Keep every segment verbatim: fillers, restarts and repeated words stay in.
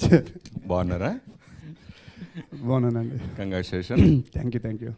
Sir. బాగున్నారా? బాగున్నానండి. Congratulation. Thank you thank you.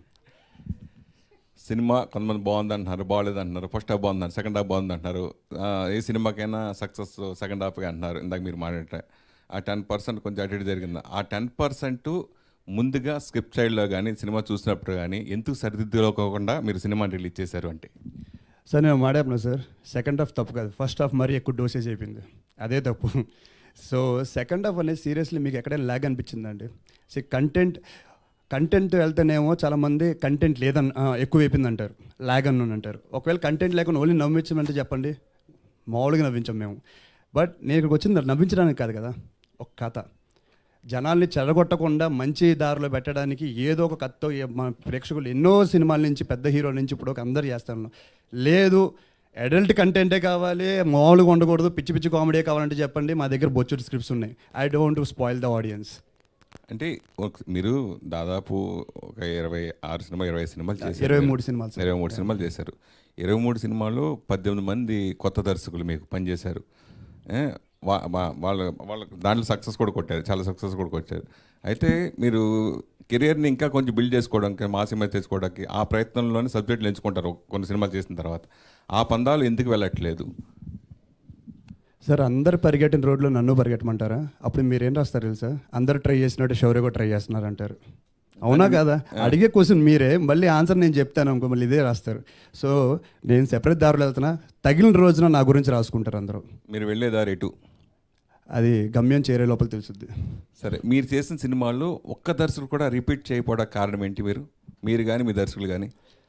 Cinema కొంతమంది బాగుంది అంటున్నారు, బాగలేదు అంటున్నారు, ఫస్ట్ హాఫ్ బాగుంది, సెకండ్ హాఫ్ బాగుంది అంటున్నారు. ఏ సినిమాకైనా సక్సెస్ సెకండ్ హాఫ్గా అంటున్నారు. ఇందాక మీరు మాట్లాడే ఆ టెన్ పర్సెంట్ కొంచెం అటు ఇటు జరిగింది. ఆ టెన్ పర్సెంట్ ముందుగా స్క్రిప్ట్ సైడ్లో కానీ సినిమా చూసినప్పుడు కానీ ఎందుకు సరిదిద్దుకోకుండా మీరు సినిమా రిలీజ్ చేశారు అంటే? సార్ నేను మాట్లాడినా సార్, సెకండ్ హాఫ్ తప్పు కాదు, ఫస్ట్ హాఫ్ మరీ ఎక్కువ డోసేజ్ అయిపోయింది, అదే తప్పు. సో సెకండ్ హాఫ్ అనేది సీరియస్లీ మీకు ఎక్కడైనా ల్యాగ్ అనిపించిందండి? సో కంటెంట్ కంటెంట్ వెళ్తేనేమో చాలామంది కంటెంట్ లేదని ఎక్కువ అయిపోయింది అంటారు, ల్యాగ్ అని అంటారు. ఒకవేళ కంటెంట్ లేకుండా ఓన్లీ నవ్వించమంటే చెప్పండి, మామూలుగా నవ్వించాం మేము. బట్ నేను ఇక్కడికి వచ్చింది నవ్వించడానికి కాదు కదా, ఒక కథ జనాల్ని చెడగొట్టకుండా మంచి దారిలో పెట్టడానికి ఏదో ఒక కథతో మన ప్రేక్షకులు ఎన్నో సినిమాల నుంచి పెద్ద హీరోల నుంచి ఇప్పుడు ఒక అందరు చేస్తాను. లేదు అడల్ట్ కంటెంటే కావాలి, మామూలుగా ఉండకూడదు, పిచ్చి పిచ్చి కామెడీ కావాలంటే చెప్పండి, మా దగ్గర బొచ్చుడు స్క్రిప్ట్స్ ఉన్నాయి. I don't to spoil the audience. అంటే మీరు దాదాపు ఒక ఇరవై ఆరు సినిమా ఇరవై సినిమాలు చేశారు. ఇరవై మూడు సినిమాలు ఇరవై మూడు సినిమాలు చేశారు. ఇరవై మూడు సినిమాలు పద్దెనిమిది మంది కొత్త దర్శకులు మీకు పనిచేశారు. వాళ్ళ వాళ్ళ దాంట్లో సక్సెస్ కూడా కొట్టారు, చాలా సక్సెస్ కూడా కొట్టారు. అయితే మీరు కెరియర్ని ఇంకా కొంచెం బిల్డ్ చేసుకోవడానికి, మా సినిమా చేసుకోవడానికి ఆ ప్రయత్నంలోనే సబ్జెక్టులు ఎంచుకుంటారు కొన్ని సినిమాలు చేసిన తర్వాత. ఆ పందాలు ఎందుకు వెళ్ళట్లేదు సార్? అందరు పరిగెట్టిన రోడ్లో నన్ను పరిగెట్టమంటారా? అప్పుడు మీరేం రాస్తారు తెలుసా? అందరు ట్రై చేసినట్టు శౌర్య కూడా ట్రై చేస్తున్నారు అంటారు. అవునా కదా? అడిగే క్వశ్చన్ మీరే, మళ్ళీ ఆన్సర్ నేను చెప్తాను అనుకో, మళ్ళీ ఇదే రాస్తారు. సో నేను సెపరేట్ దారిలో వెళ్తున్నా, తగిలిన రోజున నా గురించి రాసుకుంటారు అందరూ. మీరు వెళ్ళే దారి ఎటు? అది గమ్యం చేరే లోపల తెలుసుద్ది. సరే, మీరు చేసిన సినిమాల్లో ఒక్క దర్శకులు కూడా రిపీట్ చేయకపోవడానికి కారణం ఏంటి? మీరు మీరు కానీ మీ దర్శకులు కానీ?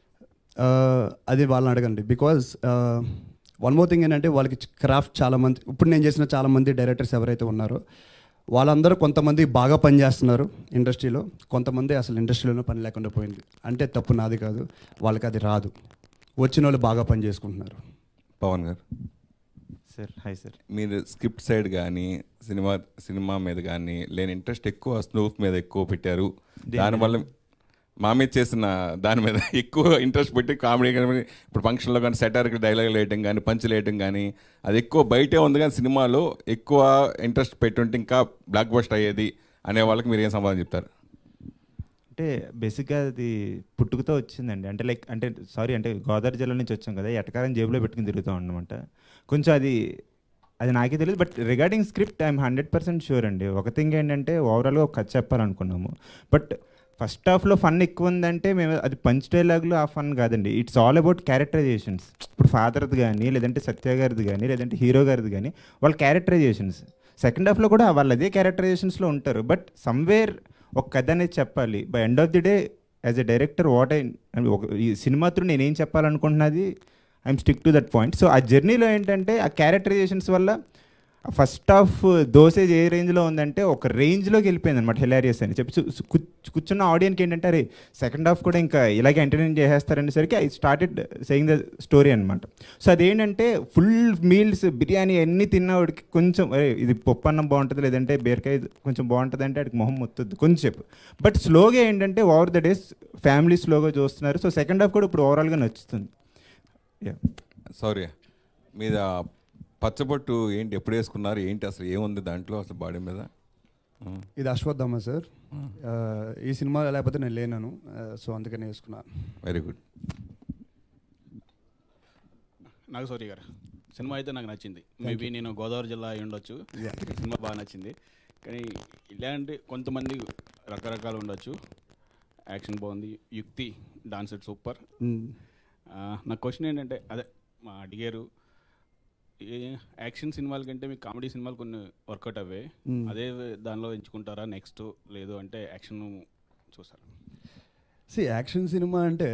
అది వాళ్ళని అడగండి. బికాజ్ వన్ మోర్ థింగ్ ఏంటంటే వాళ్ళకి క్రాఫ్ట్ చాలామంది, ఇప్పుడు నేను చేసిన చాలామంది డైరెక్టర్స్ ఎవరైతే ఉన్నారో వాళ్ళందరూ కొంతమంది బాగా పనిచేస్తున్నారు ఇండస్ట్రీలో, కొంతమంది అసలు ఇండస్ట్రీలోనే పని లేకుండా పోయింది. అంటే తప్పు నాది కాదు, వాళ్ళకి అది రాదు, వచ్చిన వాళ్ళు బాగా పని చేసుకుంటున్నారు. Pavan garu sir. Hi sir. మీరు స్క్రిప్ట్ సైడ్ కానీ సినిమా సినిమా మీద కానీ లేని ఇంట్రెస్ట్ ఎక్కువ స్నూప్ మీద ఎక్కువ పెట్టారు, దానివల్ల మా మీద చేసిన దాని మీద ఎక్కువ ఇంట్రెస్ట్ పెట్టి కామెడీ కానీ ఇప్పుడు ఫంక్షన్లో కానీ సెటారికల్ డైలాగులు వేయటం కానీ పంచులు వేయటం కానీ అది ఎక్కువ బయటే ఉంది. కానీ సినిమాలో ఎక్కువ ఇంట్రెస్ట్ పెట్టుంటే ఇంకా బ్లాక్ బస్టర్ అయ్యేది అనే వాళ్ళకి మీరు ఏం సమాధానం చెప్తారు? అంటే బేసిక్గా అది పుట్టుకతో వచ్చిందండి. అంటే లైక్ అంటే సారీ అంటే గోదావరి జిల్లా నుంచి వచ్చాం కదా, ఎటకారం జేబులో పెట్టుకుని తిరుగుతాం అన్నమాట. కొంచెం అది అది నాకే తెలియదు. But regarding script I'm hundred percent sure అండి. ఒక థింగ్ ఏంటంటే ఓవరాల్గా ఒక కథ చెప్పాలనుకున్నాము, బట్ ఫస్ట్ హాఫ్లో ఫన్ ఎక్కువ ఉందంటే మేము అది పంచ్ డైలాగ్లో ఆ ఫన్ కాదండి. It's all about characterizations. ఇప్పుడు ఫాదర్ది కానీ లేదంటే సత్య గారిది కానీ లేదంటే హీరో గారిది కానీ వాళ్ళ క్యారెక్టరైజేషన్స్. సెకండ్ హాఫ్లో కూడా వాళ్ళు అదే క్యారెక్టరైజేషన్స్లో ఉంటారు. బట్ సమ్వేర్ ఒక కథ అనేది చెప్పాలి. By end of the day as a director what I ఈ సినిమా త్రూ నేనేం చెప్పాలనుకుంటున్నది I'm stick to that point. So ఆ జర్నీలో ఏంటంటే ఆ క్యారెక్టరైజేషన్స్ వల్ల ఫస్ట్ హాఫ్ దోసేజ్ ఏ రేంజ్లో ఉందంటే ఒక రేంజ్లోకి వెళ్ళిపోయింది అనమాట, హిలారియస్ అని చెప్పి కూర్చున్న ఆడియన్కి ఏంటంటే అరే సెకండ్ హాఫ్ కూడా ఇంకా ఇలాగే ఎంటర్టైన్ చేసేస్తారనేసరికి I started saying the story అనమాట. సో అదేంటంటే ఫుల్ మీల్స్ బిర్యానీ అన్నీ తిన్నవాడికి కొంచెం అరే ఇది పప్పు అన్నం బాగుంటుంది లేదంటే బీరకాయ కొంచెం బాగుంటుంది అంటే వాడికి మొహం మొత్తుంది కొంచెంసేపు. బట్ స్లోగా ఏంటంటే ఓవర్ ద డేస్ ఫ్యామిలీ స్లోగా చూస్తున్నారు. సో సెకండ్ హాఫ్ కూడా ఇప్పుడు ఓవరాల్గా నచ్చుతుంది. సారీ మీద పచ్చబొట్టు ఏంటి, ఎప్పుడు వేసుకున్నారు ఏంటి, అసలు ఏముంది దాంట్లో అసలు బాడీ మీద? ఇది అశ్వత్థామ సార్. ఈ సినిమా లేకపోతే నేను లేనాను, సో అందుకని వేసుకున్నాను. Very good. నాగశౌరి గారు, సినిమా అయితే నాకు నచ్చింది. మేబీ నేను గోదావరి జిల్లా అయి ఉండొచ్చు, సినిమా బాగా నచ్చింది. కానీ ఇలాంటి కొంతమంది రకరకాలు ఉండొచ్చు. యాక్షన్ బాగుంది, యుక్తి డాన్స్ ఇట్ సూపర్. నా క్వశ్చన్ ఏంటంటే అదే మా అడిగారు, యాక్షన్ సినిమాల కంటే మీకు కామెడీ సినిమాలు కొన్ని వర్కౌట్ అవే, అదే దానిలో ఎంచుకుంటారా నెక్స్ట్, లేదు అంటే యాక్షన్ చూసారా? సి యాక్షన్ సినిమా అంటే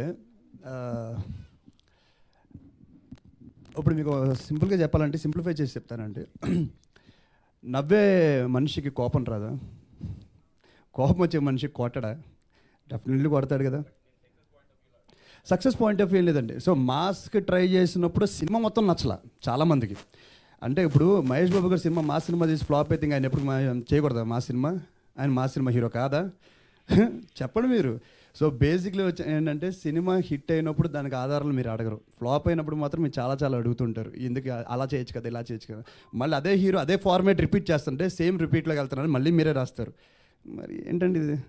ఇప్పుడు మీకు సింపుల్గా చెప్పాలంటే సింప్లిఫై చేసి చెప్తానంటే, నవ్వే మనిషికి కోపం రాదా? కోపం వచ్చే మనిషికి కొట్టడా? డెఫినెట్లీ కొడతాడు కదా. సక్సెస్ పాయింట్ ఆఫ్ వ్యూ లేదండి. సో మాస్క్ ట్రై చేసినప్పుడు సినిమా మొత్తం నచ్చలా చాలామందికి. అంటే ఇప్పుడు మహేష్ బాబు గారు సినిమా మా సినిమా చేసి ఫ్లాప్ అయితే ఆయన ఎప్పుడు చేయకూడదా మా సినిమా? ఆయన మా సినిమా హీరో కాదా? చెప్పండి మీరు. సో బేసిక్లీ వచ్చి ఏంటంటే సినిమా హిట్ అయినప్పుడు దానికి ఆధారాలు మీరు అడగరు, ఫ్లాప్ అయినప్పుడు మాత్రం మీరు చాలా చాలా అడుగుతుంటారు, ఎందుకు అలా చేయొచ్చు కదా ఇలా చేయొచ్చు కదా. మళ్ళీ అదే హీరో అదే ఫార్మేట్ రిపీట్ చేస్తుంటే సేమ్ రిపీట్లోకి వెళ్తున్నారు, మళ్ళీ మీరే రాస్తారు. మరి ఏంటండి ఇది?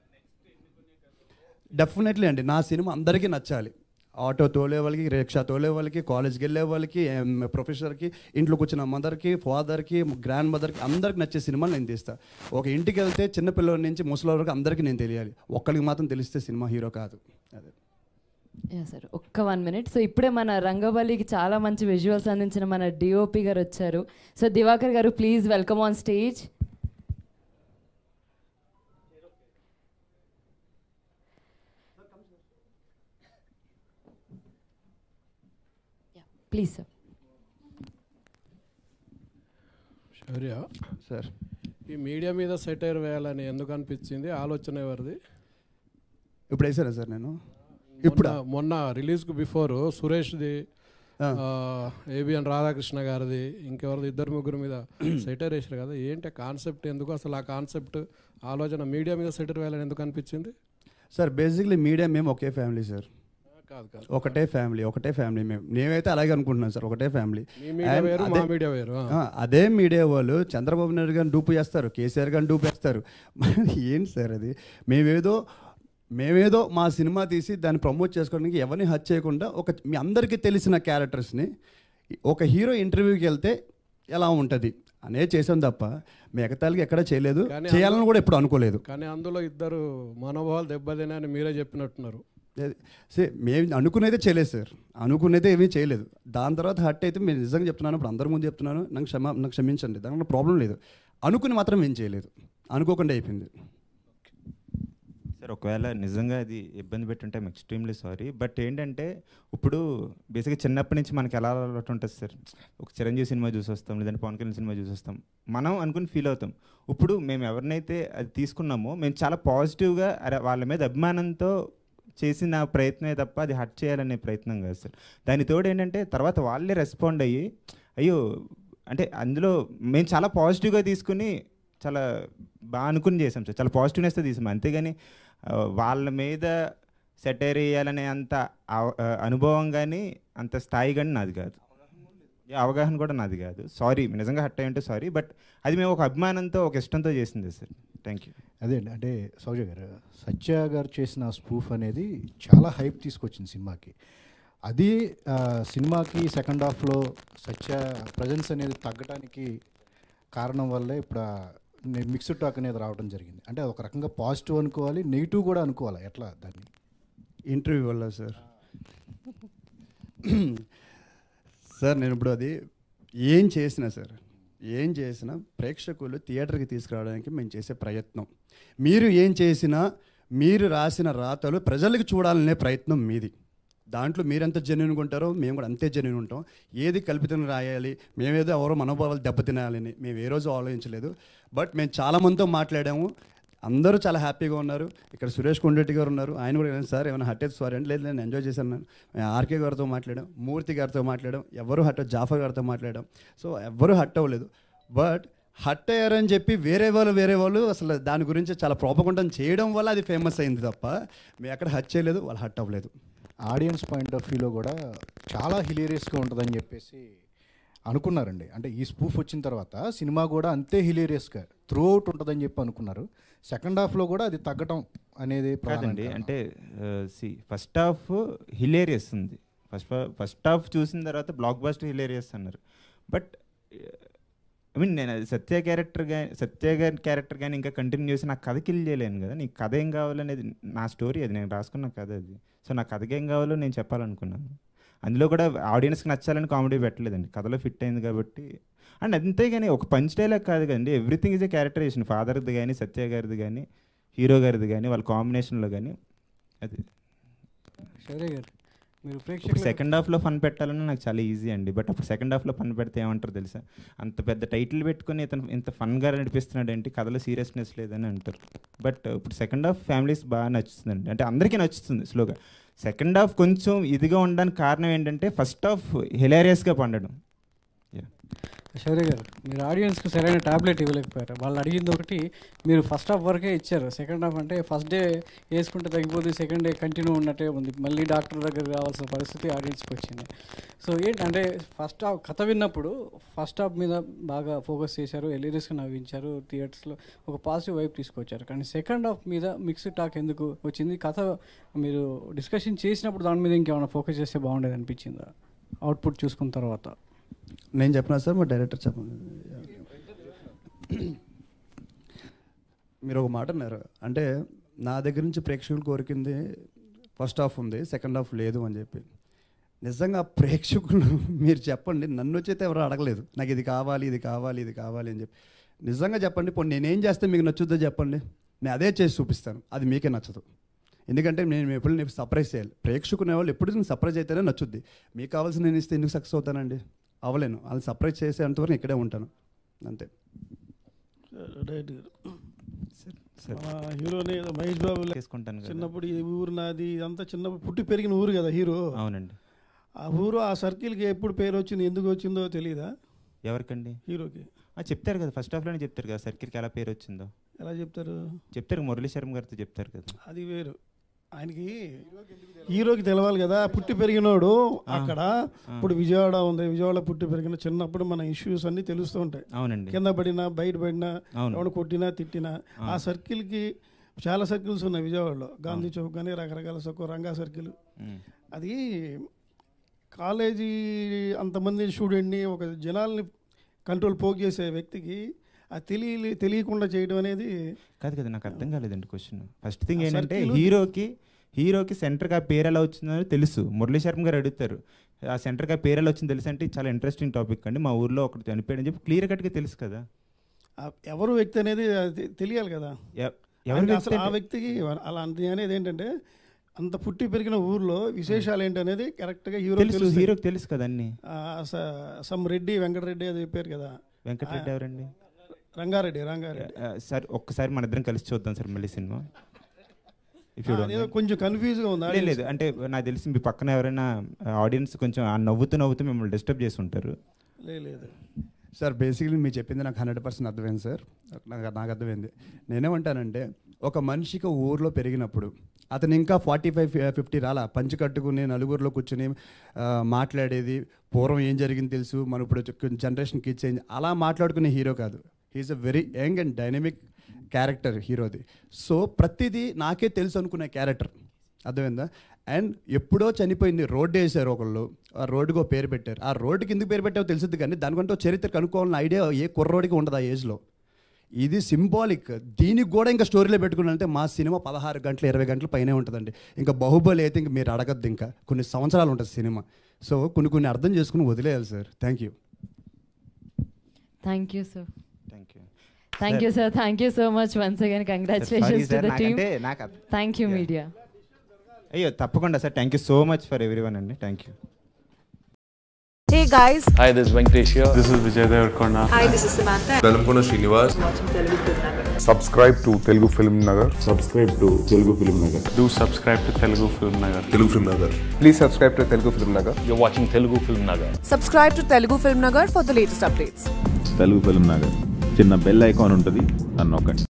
డెఫినెట్లీ అండి, నా సినిమా అందరికీ నచ్చాలి. ఆటో తోలే వాళ్ళకి, రిక్షా తోలే వాళ్ళకి, కాలేజ్కి వెళ్ళే వాళ్ళకి, ప్రొఫెసర్కి, ఇంట్లో కూర్చున్న మదర్కి, ఫాదర్కి, గ్రాండ్ మదర్కి, అందరికి నచ్చే సినిమాలు నేను తీస్తాను. ఒక ఇంటికి వెళ్తే చిన్నపిల్లల నుంచి ముసలి వరకు అందరికీ నేను తెలియాలి, ఒక్కరికి మాత్రం తెలిస్తే సినిమా హీరో కాదు. అదే సార్ ఒక్క వన్ మినిట్. సో ఇప్పుడే మన రంగబలికి చాలా మంచి విజువల్స్ అందించిన మన డిఓపి గారు వచ్చారు. So Divakar garu please welcome on stage. Please sir. Shourya sir, ఈ మీడియా మీద సెటైర్ వేయాలని ఎందుకు అనిపించింది? ఆలోచన ఎవరిది? ఇప్పుడు వేసారా సార్? నేను ఇప్పుడు మొన్న రిలీజ్కు బిఫోర్ సురేష్ది, ఏబిఎన్ రాధాకృష్ణ గారిది, ఇంకెవరిది ఇద్దరు ముగ్గురు మీద సెటైర్ వేసారు కదా, ఏంటి కాన్సెప్ట్? ఎందుకు అసలు ఆ కాన్సెప్ట్ ఆలోచన మీడియా మీద సెటైర్ వేయాలని ఎందుకు అనిపించింది? సార్ బేసిక్లీ మీడియా మేము ఒకే ఫ్యామిలీ సార్, కాదు కాదు ఒకటే ఫ్యామిలీ ఒకటే ఫ్యామిలీ మేము నేనైతే అలాగే అనుకుంటున్నాను సార్, ఒకటే ఫ్యామిలీ. అదే మీడియా వాళ్ళు చంద్రబాబు నాయుడు గారిని డూపు చేస్తారు, కేసీఆర్ గారిని డూపు చేస్తారు. ఏంటి సార్ అది? మేమేదో మేమేదో మా సినిమా తీసి దాన్ని ప్రమోట్ చేసుకోవడానికి ఎవరిని హత్య చేయకుండా ఒక మీ అందరికీ తెలిసిన క్యారెక్టర్స్ని ఒక హీరో ఇంటర్వ్యూకి వెళ్తే ఎలా ఉంటుంది అనే చేసాం తప్ప మిగతాలకి ఎక్కడ చేయలేదు, చేయాలని కూడా ఎప్పుడు అనుకోలేదు. కానీ అందులో ఇద్దరు మనోభావాలు దెబ్బతినాయని మీరే చెప్పినట్టున్నారు. సే మేము అనుకునేదే చేయలేదు సార్, అనుకునేదే ఏమీ చేయలేదు. దాని తర్వాత హట్ అయితే మేము నిజంగా చెప్తున్నాను, ఇప్పుడు అందరి ముందు చెప్తున్నాను, నాకు క్షమ నాకు క్షమించండి, దానివల్ల ప్రాబ్లం లేదు. అనుకుని మాత్రం ఏం చేయలేదు, అనుకోకుండా అయిపోయింది సార్. ఒకవేళ నిజంగా అది ఇబ్బంది పెట్టుంటే ఐమ్ ఎక్స్ట్రీమ్లీ సారీ. బట్ ఏంటంటే ఇప్పుడు బేసిక్గా చిన్నప్పటి నుంచి మనకి ఎలా అలవాటు ఉంటుంది సార్, ఒక చిరంజీవి సినిమా చూసి వస్తాం, లేదంటే పవన్ కళ్యాణ్ సినిమా చూసి వస్తాం, మనం అనుకుని ఫీల్ అవుతాం. ఇప్పుడు మేము ఎవరినైతే అది తీసుకున్నామో మేము చాలా పాజిటివ్గా అరే వాళ్ళ మీద అభిమానంతో చేసిన ప్రయత్నమే తప్ప అది హర్ట్ చేయాలనే ప్రయత్నం కాదు సార్. దాని తోడు ఏంటంటే తర్వాత వాళ్ళే రెస్పాండ్ అయ్యి అయ్యో అంటే అందులో మేము చాలా పాజిటివ్గా తీసుకుని చాలా బాగా అనుకుని చేసాం సార్, చాలా పాజిటివ్నెస్తో తీసాం. అంతేగాని వాళ్ళ మీద సెటైర్ వేయాలనే అంత అనుభవం కానీ అంత స్థాయి కానీ నాది కాదు, అవగాహన కూడా నాది కాదు. సారీ, నిజంగా హర్ట్ అయ్యి ఉంటే సారీ. బట్ అది మేము ఒక అభిమానంతో ఒక ఇష్టంతో చేసింది సార్. Thank you. అదే అండి, అంటే సౌజ గారు సత్య గారు చేసిన స్పూఫ్ అనేది చాలా హైప్ తీసుకొచ్చింది సినిమాకి. అది సినిమాకి సెకండ్ హాఫ్లో సత్య ప్రజెన్స్ అనేది తగ్గడానికి కారణం వల్లే ఇప్పుడు మిక్స్డ్ టాక్ అనేది రావడం జరిగింది. అంటే ఒక రకంగా పాజిటివ్ అనుకోవాలి, నెగిటివ్ కూడా అనుకోవాలి. ఎట్లా దాన్ని? ఇంటర్వ్యూ వల్ల సార్ సార్ నేను ఇప్పుడు అది ఏం చేసినా సార్ ఏం చేసినా ప్రేక్షకులు థియేటర్కి తీసుకురావడానికి మేము చేసే ప్రయత్నం. మీరు ఏం చేసినా మీరు రాసిన రాతలు ప్రజలకు చూడాలనే ప్రయత్నం మీది. దాంట్లో మీరెంత జెన్యున్గా ఉంటారో మేము కూడా అంతే జెన్యున్ ఉంటాం. ఏది కల్పితంగా రాయాలి, మేమేదో ఎవరో మనోభావాలు దెబ్బతినాలని మేము ఏ రోజు ఆలోచించలేదు. బట్ మేము చాలామందితో మాట్లాడాము, అందరూ చాలా హ్యాపీగా ఉన్నారు. ఇక్కడ సురేష్ కొండరెడ్డి గారు ఉన్నారు, ఆయన కూడా సార్ ఏమైనా హట్ అయితే సారీ అంటే లేదు నేను ఎంజాయ్ చేశాను. నేను ఆర్కే గారితో మాట్లాడాం, మూర్తి గారితో మాట్లాడాం, ఎవరు హట్ జాఫర్ గారితో మాట్లాడాం. సో ఎవరు హట్ అవ్వలేదు. బట్ హట్ అయ్యారని చెప్పి వేరే వాళ్ళు వేరే వాళ్ళు అసలు దాని గురించి చాలా ప్రాపగండా చేయడం వల్ల అది ఫేమస్ అయింది తప్ప మేము ఎక్కడ హట్ చేయలేదు, వాళ్ళు హట్ అవ్వలేదు. ఆడియన్స్ పాయింట్ ఆఫ్ వ్యూలో కూడా చాలా హిలేరియస్గా ఉంటుందని చెప్పేసి అనుకున్నారండి. అంటే ఈ స్పూఫ్ వచ్చిన తర్వాత సినిమా కూడా అంతే హిలేరియస్గా త్రూ అవుట్ ఉంటుందని చెప్పి అనుకున్నారు. సెకండ్ హాఫ్లో కూడా అది తగ్గటం అనేది కాదండి. అంటే సి ఫస్ట్ హాఫ్ హిలేరియస్ ఉంది, ఫస్ట్ ఫస్ట్ హాఫ్ చూసిన తర్వాత బ్లాక్ బస్టర్ హిలేరియస్ అన్నారు. బట్ ఐ మీన్ నేను అది సత్య క్యారెక్టర్ కానీ సత్య గారి క్యారెక్టర్ కానీ ఇంకా కంటిన్యూ చేసి నాకు కథ కిల్ చేయలేను కదా. నీకు కథ ఏం కావాలనేది నా స్టోరీ, అది నేను రాసుకున్న కథ అది. సో నా కథకి ఏం కావాలో నేను చెప్పాలనుకున్నాను. అందులో కూడా ఆడియన్స్కి నచ్చాలని కామెడీ పెట్టలేదండి, కథలో ఫిట్ అయింది కాబట్టి. అండ్ అంతేగాని ఒక పంచ్ డైలాగ్ కాదు కదండి, ఎవ్రీథింగ్ ఈజ్ ఏ క్యారెక్టరైజేషన్. ఫాదర్ది కానీ సత్య గారిది కానీ హీరో గారిది కానీ వాళ్ళ కాంబినేషన్లో కానీ అది. శౌర్య గారు మీరు ఇప్పుడు సెకండ్ హాఫ్లో ఫన్ పెట్టాలని నాకు చాలా ఈజీ అండి. బట్ అప్పుడు సెకండ్ హాఫ్లో ఫన్ పెడితే ఏమంటారు తెలుసా, అంత పెద్ద టైటిల్ పెట్టుకుని ఇతను ఇంత ఫన్గా నడిపిస్తున్నాడు ఏంటి, కథలో సీరియస్నెస్ లేదని అంటారు. బట్ ఇప్పుడు సెకండ్ హాఫ్ ఫ్యామిలీస్ బాగా నచ్చుతుందండి, అంటే అందరికీ నచ్చుతుంది స్లోగా. సెకండ్ హాఫ్ కొంచెం ఇదిగా ఉండడానికి కారణం ఏంటంటే ఫస్ట్ హాఫ్ హిలారియస్గా పండడం. శౌర్య గారు, మీరు ఆడియన్స్కి సరైన టాబ్లెట్ ఇవ్వలేకపోయారు. వాళ్ళు అడిగింది ఒకటి, మీరు ఫస్ట్ హాఫ్ వరకే ఇచ్చారు. సెకండ్ హాఫ్ అంటే ఫస్ట్ డే వేసుకుంటే తగ్గిపోతుంది, సెకండ్ డే కంటిన్యూ ఉన్నట్టే ఉంది. మళ్ళీ డాక్టర్ దగ్గర రావాల్సిన పరిస్థితి ఆడియన్స్కి వచ్చింది. సో ఏంటంటే ఫస్ట్ హాఫ్ కథ విన్నప్పుడు ఫస్ట్ హాఫ్ మీద బాగా ఫోకస్ చేశారు, ఎల్ఈడీస్కి నవ్వించారు, థియేటర్స్లో ఒక పాజిటివ్ వైపు తీసుకొచ్చారు. కానీ సెకండ్ హాఫ్ మీద మిక్స్డ్ టాక్ ఎందుకు వచ్చింది? కథ మీరు డిస్కషన్ చేసినప్పుడు దాని మీద ఇంకేమైనా ఫోకస్ చేస్తే బాగుండేది అనిపించిందా అవుట్పుట్ చూసుకున్న తర్వాత? నేను చెప్పినా సార్, మా డైరెక్టర్ చెప్పండి. మీరు ఒక మాట అన్నారు, అంటే నా దగ్గర నుంచి ప్రేక్షకులు కోరికింది ఫస్ట్ హాఫ్ ఉంది, సెకండ్ హాఫ్ లేదు అని చెప్పి. నిజంగా ప్రేక్షకులు మీరు చెప్పండి, నన్ను వచ్చైతే ఎవరు అడగలేదు నాకు ఇది కావాలి ఇది కావాలి ఇది కావాలి అని చెప్పి. నిజంగా చెప్పండి, పోనీ నేనేం చేస్తే మీకు నచ్చుద్దో చెప్పండి, నేను అదే చేసి చూపిస్తాను. అది మీకే నచ్చదు, ఎందుకంటే నేను ఎప్పుడు నేను సర్ప్రైజ్ చేయాలి. ప్రేక్షకునే వాళ్ళు ఎప్పుడు నేను సర్ప్రైజ్ అయితేనే నచ్చుద్ది. మీకు కావాల్సిన నేను ఇస్తే ఎందుకు సక్సెస్ అవుతానండి? అవ్వలేను. వాళ్ళు సర్ప్రైజ్ చేసేంతవరకు ఇక్కడే ఉంటాను అంతే. రైట్. హీరోని మహేష్ బాబు చేసుకుంటాను చిన్నప్పుడు ఈ ఊరు నాది, ఇదంతా చిన్నప్పుడు పుట్టి పెరిగిన ఊరు కదా హీరో. అవునండి. ఆ ఊరు ఆ సర్కిల్కి ఎప్పుడు పేరు వచ్చింది, ఎందుకు వచ్చిందో తెలియదా ఎవరికండి? హీరోకి. చెప్తారు కదా, ఫస్ట్ హాఫ్లోనే చెప్తారు కదా సర్కిల్కి ఎలా పేరు వచ్చిందో. ఎలా చెప్తారు? చెప్తారు, మురళీ శర్మ గారితో చెప్తారు కదా. అది వేరు, ఆయనకి హీరోకి తెలవాలి కదా. పుట్టి పెరిగినోడు అక్కడ, ఇప్పుడు విజయవాడ ఉంది, విజయవాడ పుట్టి పెరిగిన చిన్నప్పుడు మన ఇష్యూస్ అన్ని తెలుస్తూ ఉంటాయి. అవునండి. కింద పడినా బయట పడినా ఎవడు కొట్టినా తిట్టినా ఆ సర్కిల్కి చాలా సర్కిల్స్ ఉన్నాయి విజయవాడలో. గాంధీ చౌక్ కానీ రకరకాల సర్కిల్, రంగా సర్కిల్. అది కాలేజీ అంతమంది స్టూడెంట్ని ఒక జనాల్ని కంట్రోల్ పోక్ చేసే వ్యక్తికి అది తెలియ తెలియకుండా చేయడం అనేది కాదు కదా. నాకు అర్థం కాలేదండి క్వశ్చన్. ఫస్ట్ థింగ్ ఏంటంటే హీరోకి హీరోకి సెంటర్గా పేరు ఎలా వచ్చిందో తెలుసు. మురళీ శర్మ గారు అడుగుతారు ఆ సెంటర్గా పేరు ఎలా వచ్చింది తెలుసు అంటే చాలా ఇంట్రెస్టింగ్ టాపిక్ అండి, మా ఊర్లో ఒకటి చనిపోయాడు అని చెప్పి క్లియర్ కట్గా తెలుసు కదా. ఎవరు వ్యక్తి అనేది తెలియాలి కదా. అసలు ఆ వ్యక్తికి అలా అనేది ఏంటంటే అంత పుట్టి పెరిగిన ఊర్లో విశేషాలు ఏంటనేది కరెక్ట్గా హీరో తెలుసు. హీరోకి తెలుసు కదా అన్ని. సమ్ రెడ్డి, వెంకటరెడ్డి అది చెప్పారు కదా. వెంకటరెడ్డి ఎవరండి? రంగారెడ్డి. రంగారెడ్డి సార్ ఒక్కసారి మన ఇద్దరం కలిసి చూద్దాం సార్ మళ్ళీ సినిమా. కొంచెం కన్ఫ్యూజ్గా ఉంది. లేదు అంటే నాకు తెలిసి మీ పక్కన ఎవరైనా ఆడియన్స్ కొంచెం నవ్వుతూ నవ్వుతూ మిమ్మల్ని డిస్టర్బ్ చేసి ఉంటారు. లేదు సార్, బేసిక్లీ మీరు చెప్పింది నాకు హండ్రెడ్ పర్సెంట్ అర్థమైంది సార్. నాకు నాకు అర్థమైంది. నేనేమంటానంటే ఒక మనిషికి ఊర్లో పెరిగినప్పుడు అతను ఇంకా ఫార్టీ ఫైవ్ ఫిఫ్టీ రాలా పంచి కట్టుకుని నలుగురిలో కూర్చొని మాట్లాడేది, పూర్వం ఏం జరిగింది తెలుసు, మన ఇప్పుడు జనరేషన్ కిడ్స్ చేంజ్ అలా మాట్లాడుకునే హీరో కాదు. He's a very young and dynamic character హీరోది. సో ప్రతిదీ నాకే తెలుసు అనుకునే క్యారెక్టర్, అర్థమైందా? అండ్ ఎప్పుడో చనిపోయింది, రోడ్డు వేసారు ఒకళ్ళు, ఆ రోడ్డుకు పేరు పెట్టారు. ఆ రోడ్డుకి ఎందుకు పేరు పెట్టావో తెలుస్తుంది, కానీ దానికంటే చరిత్ర కనుక్కోవాలన్న ఐడియా ఏ కుర్రోడికి ఉండదు ఆ ఏజ్లో. ఇది సింబాలిక్. దీనికి కూడా ఇంకా స్టోరీలో పెట్టుకున్నారంటే మా సినిమా పదహారు గంటలు ఇరవై గంటల పైనే ఉంటుందండి. ఇంకా బాహుబలి అయితే ఇంక మీరు అడగద్దు, ఇంకా కొన్ని సంవత్సరాలు ఉంటుంది సినిమా. సో కొన్ని కొన్ని అర్థం చేసుకుని వదిలేయాలి sir. Thank you. Thank you sir. Thank you thank you sir. Thank you so much once again. Congratulations to the team. Thank you media. అయ్యో తప్పకుండా sir. Thank you so much for everyone అండి. Thank you. Hey guys. Hi, this is Venkatesh here. This is Vijay Devarkonda. Hi, this is Samantha. Dalamkona Srinivas. Watching Telugu Film Nagar. Subscribe to Telugu Film Nagar. Subscribe to Telugu Film Nagar. Do subscribe to Telugu Film Nagar. Telugu Film Nagar. Please subscribe to Telugu Film Nagar. You're watching Telugu Film Nagar. Subscribe to Telugu Film Nagar for the latest updates. Telugu Film Nagar. చిన్న bell icon ఉంటుంది, నన్ను నొక్కండి.